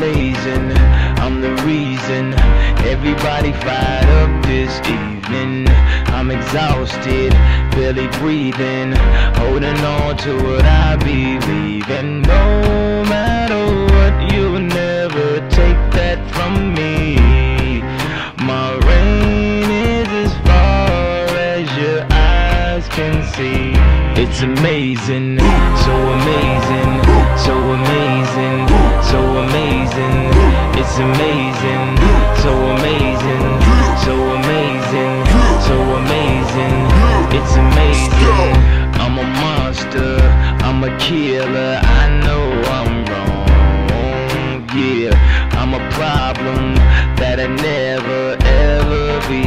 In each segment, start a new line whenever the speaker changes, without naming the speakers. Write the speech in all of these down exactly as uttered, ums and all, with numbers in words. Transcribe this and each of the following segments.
amazing, I'm the reason everybody fired up this evening. I'm exhausted, barely breathing, holding on to what I believe in. No matter what, you'll never take that from me. My reign is as far as your eyes can see. It's amazing, so amazing, so amazing, so amazing. It's amazing, so amazing, so amazing, so amazing. It's amazing. I'm a monster, I'm a killer, I know I'm wrong. Yeah, I'm a problem that'll never ever be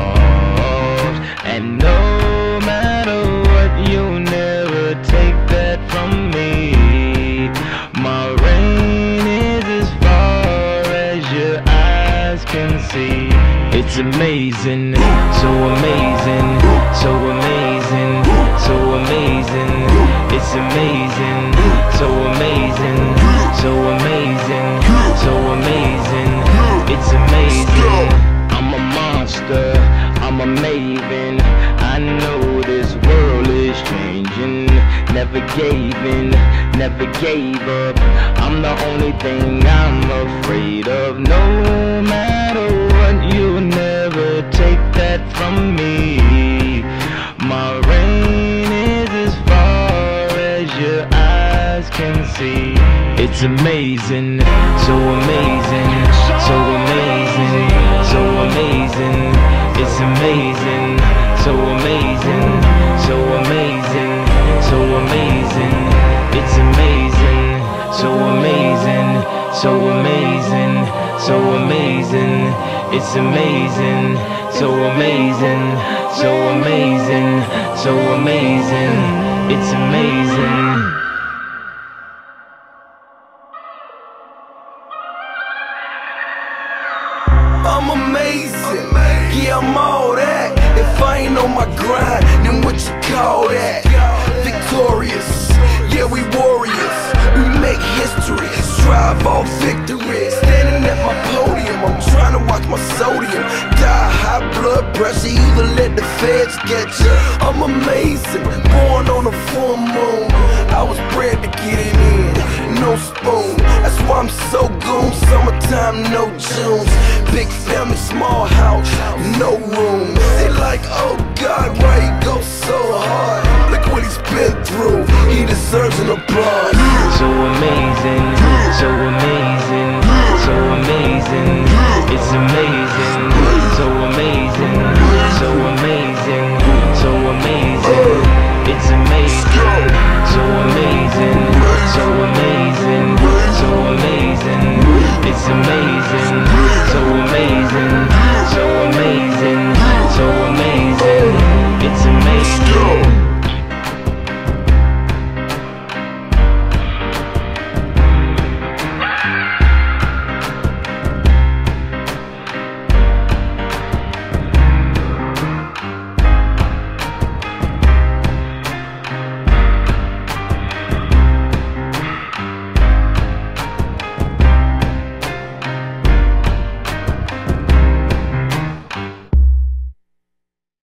solved. And no matter what, you'll never take that from me. My reign is as far as your eyes can see. It's amazing, so amazing, so amazing, so amazing. It's amazing, so amazing, so amazing, so amazing. It's amazing. I'm a monster, I'm a maven. I know this world is changing. Never gave in, never gave up. I'm the only thing I'm afraid of. No matter what, you'll never take that from me. My reign is as far as your eyes can see. It's amazing, so amazing, so amazing, so amazing. It's amazing, so amazing, so amazing, so amazing. It's amazing, so amazing, so amazing, so amazing. It's amazing, so amazing, so amazing, so amazing. It's amazing.
I'm amazing, yeah, I'm all that. If I ain't on my grind, then what you call that? Victorious, yeah, we warriors. We make history, strive for victory. Standing at my podium, I'm trying to watch my sodium. Die high blood pressure, either let the feds get you. I'm amazing, born on a full moon. I was bred to get it in, no spoon. That's why I'm so goon, summertime, no Junes. Big family, small house, no room. They like, oh God, why you go